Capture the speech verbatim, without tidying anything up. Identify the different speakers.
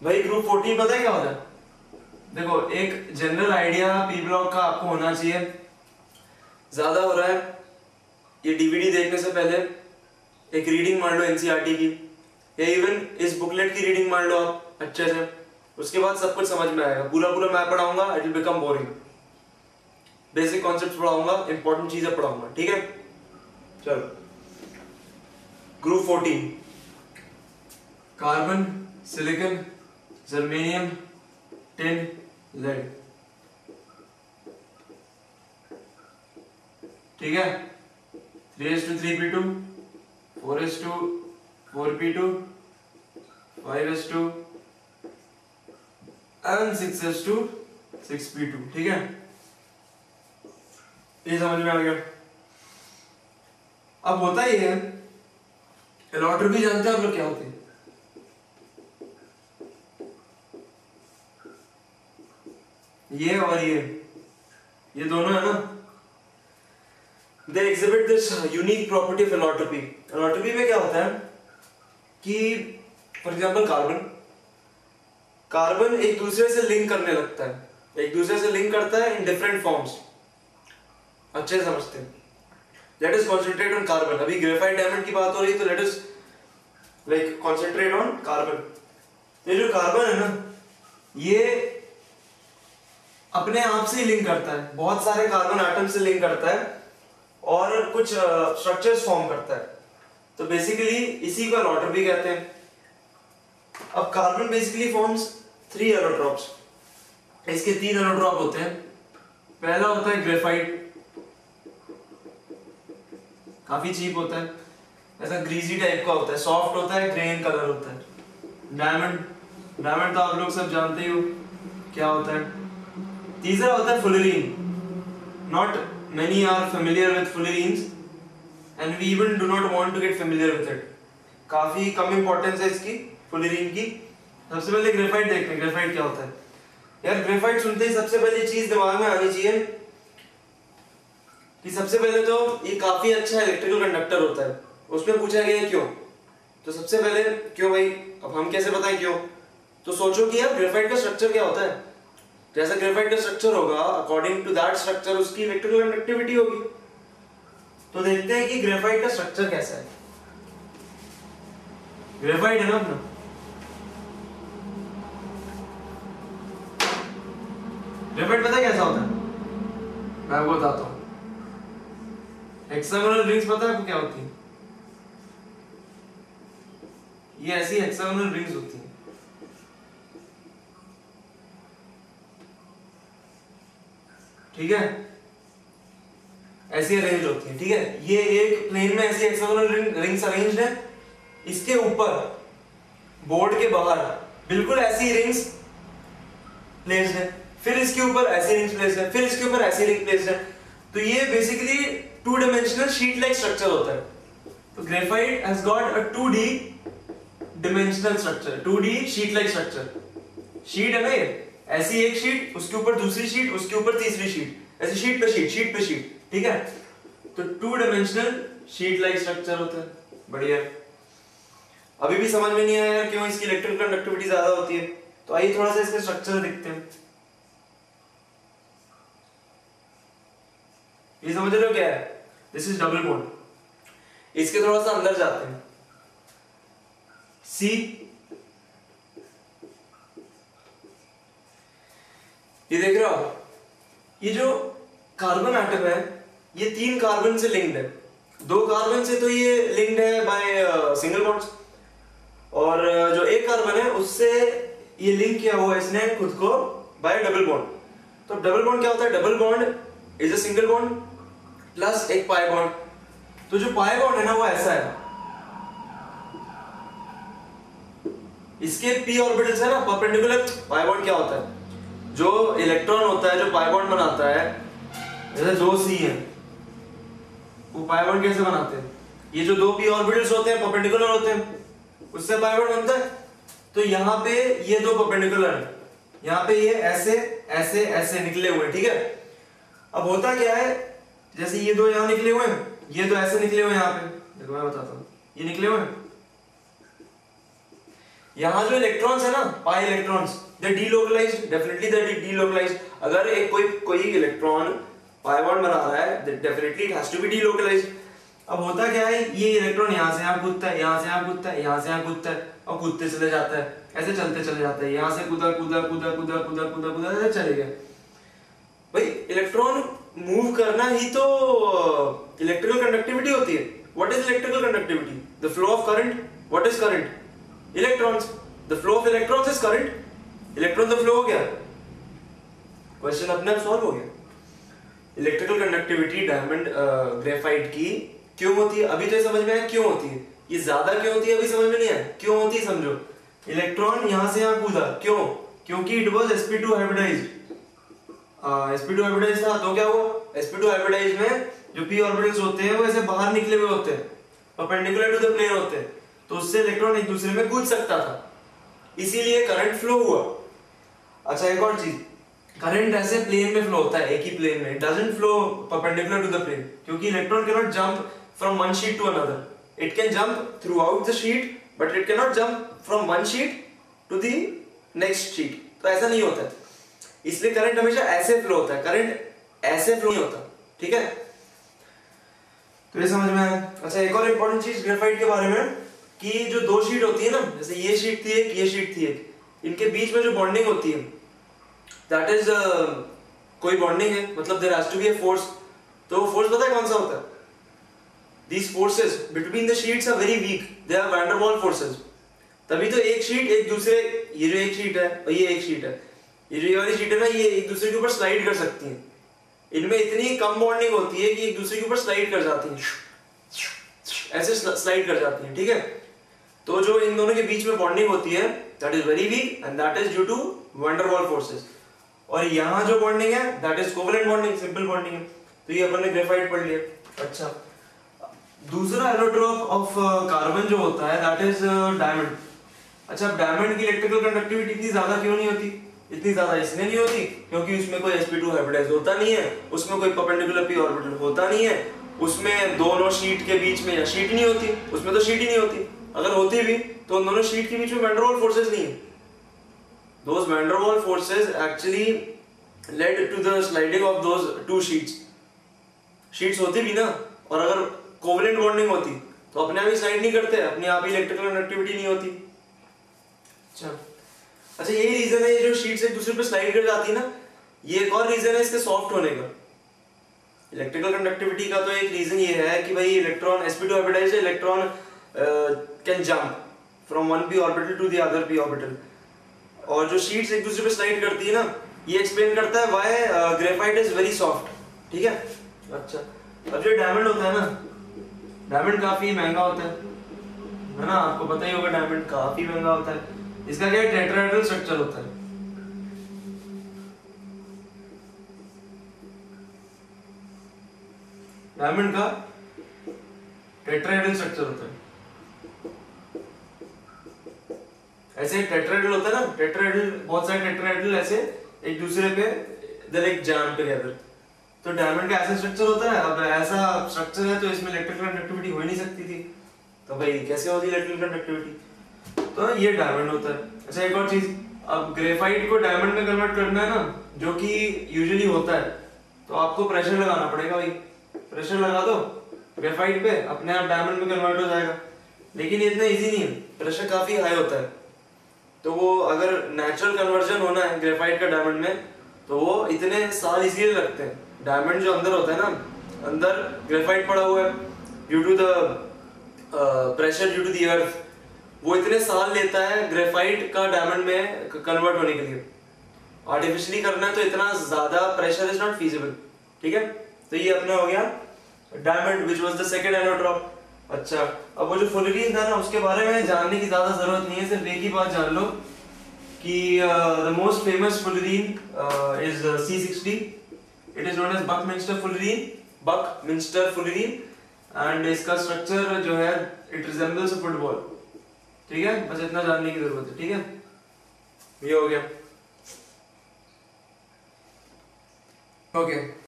Speaker 1: भाई group fourteen पता है क्या होता है? देखो एक जनरल आइडिया पी ब्लॉक का आपको होना चाहिए। ज्यादा हो रहा है, ये डीवीडी देखने से पहले एक रीडिंग मार लो एनसीईआरटी की, या इवन इस बुकलेट की रीडिंग मार लो आप अच्छे से, उसके बाद सब कुछ समझ में आएगा। पूरा पूरा मैं पढ़ाऊंगा, it will become boring. Basic concepts पढ़ाऊंगा, इंपॉर्टेंट चीजें पढ़ाऊंगा, ठीक है? चलो group fourteen, carbon, silicon, germanium, tin, lead, ठीक है? Three s two three p two, four s two four p two, five s two and six s two six p two, ठीक है? ये समझ में आ गया? अब होता ही है, एलोट्रोपी जानते हैं आप लोग क्या होती है? ये और ये ये दोनों है ना, they exhibit this unique property of allotropy. Allotropy में क्या होता है कि फॉर एग्जांपल कार्बन कार्बन एक दूसरे से लिंक करने लगता है, एक दूसरे से लिंक करता है इन डिफरेंट फॉर्म्स। अच्छे से समझते हैं। Let us concentrate on carbon. अभी ग्रेफाइट डायमंड की बात हो रही है, तो let us like concentrate on carbon. ये जो कार्बन है ना, ये अपने आप से लिंक करता है, बहुत सारे कार्बन एटम से लिंक करता है और कुछ स्ट्रक्चर्स फॉर्म करता है। तो बेसिकली इसी को एलोट्रोपी कहते हैं। अब carbon basically forms three allotropes. इसके तीन एलोट्रॉप होते हैं। पहला होता है ग्रेफाइट, काफी चीप होता है, ऐसा ग्रीजी टाइप का होता है, सॉफ्ट होता है, ग्रेन कलर होता है। डायमंड डायमंड तो आप लोग सब जानते ही हो क्या होता है। तीसरा होता है fullerene. Not many are familiar with fullerenes and we even do not want to get familiar with it। काफी कम इंपॉर्टेंस है इसकी फुलरीन की। सबसे पहले ग्रेफाइट देखते हैं, ग्रेफाइट क्या होता है। यार ग्रेफाइट सुनते ही सबसे पहली चीज दिमाग में आनी चाहिए कि सबसे पहले तो ये काफी अच्छा इलेक्ट्रिकल कंडक्टर होता है। उसमें पूछा गया क्यों, तो सबसे पहले क्यों भाई, अब हम कैसे बताएं क्यों? तो सोचो कि यार ग्रेफाइट का स्ट्रक्चर क्या होता है। जैसा ग्रेफाइट का स्ट्रक्चर होगा, अकॉर्डिंग टू दैट स्ट्रक्चर उसकी इलेक्ट्रिकल कंडक्टिविटी होगी। तो देखते हैं कि ग्रेफाइट का स्ट्रक्चर कैसा है। ग्रेफाइट है ना अपना, ग्रेफाइट पता है कैसा होता है? मैं आपको बताता हूँ। हेक्सागोनल रिंग्स पता है आपको क्या होती है? ये ऐसी हेक्सागोनल रिंग्स होती है। ठीक है, ऐसी अरेंज होती है। ठीक है, ये एक प्लेन में ऐसी हेक्सागोनल रिंग, रिंग्स अरेंज्ड है। इसके ऊपर बोर्ड के बाहर बिल्कुल ऐसी रिंग्स प्लेस्ड है, फिर इसके ऊपर ऐसी रिंग्स प्लेस्ड है, फिर इसके ऊपर ऐसी रिंग प्लेस्ड है। तो ये basically two dimensional sheet like structure होता है। तो graphite has got a two D dimensional structure, two D sheet like structure. Sheet है ना ये, ऐसी एक शीट, उसके ऊपर दूसरी शीट, उसके ऊपर तीसरी शीट, ऐसे शीट पे शीट, शीट पे शीट। ठीक है, तो two dimensional sheet like structure होता है। बढ़िया। अभी भी समझ में नहीं आया यार क्यों इसकी इलेक्ट्रिकल कंडक्टिविटी ज्यादा होती है? तो आइए थोड़ा सा इसके स्ट्रक्चर देखते हैं। ये समझ रहे हो क्या है? This is double bond. इसके थोड़ा सा अंदर जाते हैं। सी, ये देख रहे हो आप, ये जो कार्बन एटम है ये तीन कार्बन से लिंक्ड है। दो कार्बन से तो ये लिंक्ड है बाय सिंगल बॉन्ड्स, और जो एक कार्बन है उससे ये लिंक किया हुआ है इसने खुद को बाय डबल बॉन्ड। तो डबल बॉन्ड क्या होता है? Double bond is a single bond plus एक पाई बॉन्ड। तो जो पाई बॉन्ड है ना वो ऐसा है, इसके p ऑर्बिटल्स है ना परपेंडिकुलर। पाई बॉन्ड क्या होता है? जो इलेक्ट्रॉन होता है जो पाई बॉन्ड बनाता है, जैसे दो सी है, वो पाई बॉन्ड कैसे बनाते हैं? ये जो दो p ऑर्बिटल्स होते हैं परपेंडिकुलर होते हैं, उससे पाई बॉन्ड बनता है। तो यहाँ पे ये दो परपेंडिकुलर है, यहाँ पे ये ऐसे ऐसे ऐसे निकले हुए हैं। ठीक है, अब होता क्या है, जैसे ये दो यहाँ निकले हुए हैं, ये दो ऐसे निकले हुए हैं। यहाँ पे देखो मैं बताता हूँ, ये निकले हुए हैं, यहाँ जो इलेक्ट्रॉन्स है ना, pi electrons, they delocalized, definitely they delocalized. अगर एक कोई कोई इलेक्ट्रॉन पाई बॉन्ड बना रहा है, definitely it has to be delocalized. अब होता क्या है, ये इलेक्ट्रॉन यहाँ से यहाँ कूदता है, यहाँ से यहाँ कूदता है, यहाँ से यहाँ कूदता है और कूदते चले जाता है, ऐसे चलते चले जाता है, यहाँ से कूदा कूदा कूदा कूदा कूदा कूदा कूदा ऐसे चले गए। भाई इलेक्ट्रॉन मूव करना ही तो इलेक्ट्रिकल कंडक्टिविटी होती है। What is electrical conductivity? The flow of current. What is current? Electrons. The flow of electrons is current. Electron तो फ्लो हो गया, क्वेश्चन अपने आप सॉल्व हो गया। इलेक्ट्रिकल कंडक्टिविटी डायमंड ग्रेफाइट की क्यों होती है? अभी तो ये समझ में आया क्यों होती है, ये ज्यादा क्यों होती है अभी समझ में नहीं आया। क्यों होती है समझो। इलेक्ट्रॉन यहां से यहां कूदा, क्यों? क्योंकि it was s p two hybridized. S p two hybridized था तो क्या हुआ, एस पी टू हाइब्रिडाइज्ड में जो p ऑर्बिटल्स होते हैं वो ऐसे बाहर निकले हुए होते हैं, परपेंडिकुलर टू द प्लेन होते हैं, तो उससे इलेक्ट्रॉन एक दूसरे में कूद सकता था, इसीलिए करंट फ्लो हुआ। अच्छा एक और चीज, करंट ऐसे प्लेन में फ्लो होता है, एक ही प्लेन में, it doesn't flow perpendicular to the plane, क्योंकि electron can not jump from one sheet to another. It can jump throughout the sheet but it can not jump from one sheet to the next sheet, तो ऐसा नहीं होता है। इसलिए current हमेशा ऐसे flow होता है, करंट ऐसे फ्लो नहीं होता, ठीक है। तो ये समझ में आया। अच्छा एक और इंपॉर्टेंट चीज ग्रेफाइट के बारे में, कि जो दो शीट होती है ना, जैसे ये शीट थी एक, ये शीट थी एक, इनके बीच में जो बॉन्डिंग होती है दैट इज uh, कोई बॉन्डिंग है, मतलब there has to be a force. तो वो फोर्स पता है कौन सा होता है? These forces between the sheets are very weak, they are van der Waals forces. तभी तो एक शीट एक दूसरे, ये जो एक शीट है और ये एक शीट है, ये जो ये वाली शीट है ना, ये एक दूसरे के ऊपर स्लाइड कर सकती है। इनमें इतनी कम बॉन्डिंग होती है कि एक दूसरे के ऊपर स्लाइड कर जाती है, ऐसे स्लाइड कर जाती है, ठीक है। तो जो इन दोनों के बीच में बॉन्डिंग होती है that is very weak and that is due to van der Waals forces. और यहाँ जो बॉन्डिंग है that is covalent bonding, simple bonding है। तो ये अपन ने ग्रेफाइट पढ़ लिया। अच्छा दूसरा एलोट्रोप ऑफ कार्बन जो होता है दैट इज डायमंड। अच्छा डायमंड की इलेक्ट्रिकल कंडक्टिविटी इतनी ज्यादा क्यों नहीं होती? इतनी ज्यादा इसलिए नहीं होती क्योंकि उसमें कोई एस पी टू हाइब्रिडाइज होता नहीं है, उसमें कोई परपेंडिकुलर p ऑर्बिटल होता नहीं है, उसमें दोनों शीट के बीच में या शीट नहीं होती, उसमें तो शीट ही नहीं होती। अगर होती भी तो उन दोनों शीट के बीच में वैन डेर वाल्स फोर्सेस नहीं है। Those van der Waals forces actually led to the sliding of those two sheets. Sheets होती भी ना, और अगर कोवेलेंट बॉन्डिंग होती तो अपने आप ही स्लाइड नहीं करते, अपने आप ही इलेक्ट्रिकल कंडक्टिविटी नहीं होती। अच्छा अच्छा यही रीजन है, ये जो शीट्स एक दूसरे पे स्लाइड कर जाती है ना, ये एक और रीजन है इसके सॉफ्ट होने का। इलेक्ट्रिकल कंडक्टिविटी का तो एक रीजन ये है कि भाई electron s p two hybridized electron can jump from one p orbital to the other p orbital. और जो शीट्स एक दूसरे पे स्लाइड करती है ना, ये एक्सप्लेन करता है why graphite is very soft, ठीक है। अच्छा अब जो डायमंड होता है ना, डायमंड काफी महंगा होता है है ना, आपको पता ही होगा डायमंड काफी महंगा होता है। इसका क्या है, टेट्राहेड्रल स्ट्रक्चर होता है। डायमंड का टेट्राहेड्रल स्ट्रक्चर होता है। ऐसे टेट्राहेड्रल होता है ना, टेट्राहेड्रल, बहुत सारे टेट्राहेड्रल ऐसे एक दूसरे पे दे लाइक जैम टुगेदर। तो डायमंड का ऐसा स्ट्रक्चर होता है। अब ऐसा स्ट्रक्चर है तो इसमें इलेक्ट्रिकल कंडक्टिविटी हो ही नहीं सकती थी, तो भाई कैसे होगी इलेक्ट्रिकल कंडक्टिविटी? तो ये डायमंड होता है। अच्छा एक और चीज, अब ग्रेफाइट को डायमंड में कन्वर्ट करना है ना, जो कि यूजुअली होता है, तो आपको प्रेशर लगाना पड़ेगा। भाई प्रेशर लगा दो ग्रेफाइट पे, अपने आप डायमंड में कन्वर्ट हो जाएगा। लेकिन ये इतना इजी नहीं है, प्रेशर काफी हाई होता है। तो वो अगर नेचुरल कन्वर्जन होना है ग्रेफाइट का डायमंड में, तो वो इतने साल इसलिए लगते हैं। डायमंड जो अंदर होता है ना, अंदर ग्रेफाइट पड़ा हुआ है, due to the pressure due to the earth, वो इतने साल लेता है ग्रेफाइट का डायमंड में कन्वर्ट होने के लिए। आर्टिफिशियली करना है तो इतना ज्यादा प्रेशर इज नॉट फीजिबल, ठीक है। तो ये अपना हो गया diamond which was the second allotrope. अच्छा अब वो जो फुलरीन था ना, उसके बारे में जानने की ज्यादा जरूरत नहीं है, सिर्फ एक ही बात जान लो कि the most famous fullerene is C sixty. It is known as Buckminster fullerene, Buckminster fullerene, and इसका स्ट्रक्चर जो है इट रिजेंबल्स अ फुटबॉल, ठीक है। बस इतना जानने की जरूरत है, ठीक है। ये हो गया, ओके okay.